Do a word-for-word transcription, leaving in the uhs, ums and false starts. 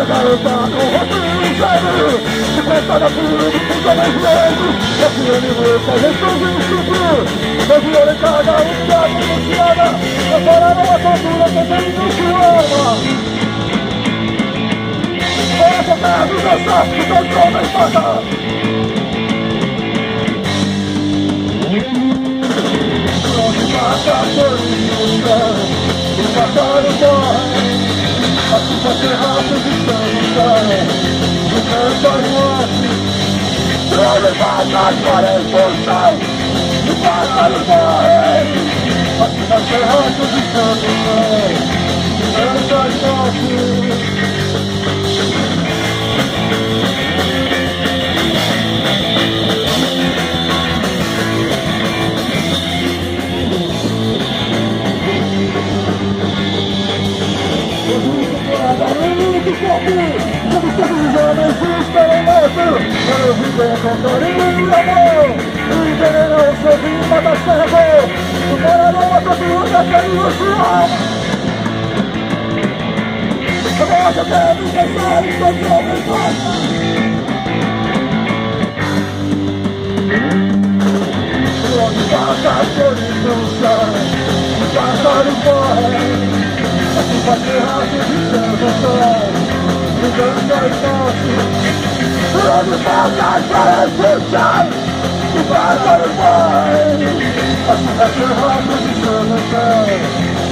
garota com o rosto inferno, enfrentada por tudo mais lento, esse animo faz ressurgir o estupro, mas violentada, humilhada, denunciada, prepararam a tortura tentando sua arma. Essa terra do dançar, que dançou na espada. Onde passa a polícia, o passado morre. A chuva terraça de sangue, o canto de morte. Trole passa para a expulsão, o pássaro morre. A chuva terraça de sangue, o canto de morte. Como todos os homens esperam morto, quero viver com carinho e amor. Envenenou o seu vinho, mata cego, superaram a tortura, querendo sua alma. Agora deve pensar em todos os homens mortos. Onde passa a solidão, o pássaro morre. A chuva terraça de sangue, o canto de morte. Onde passa para escuchar, o pássaro morre. A chuva terraça de sangue.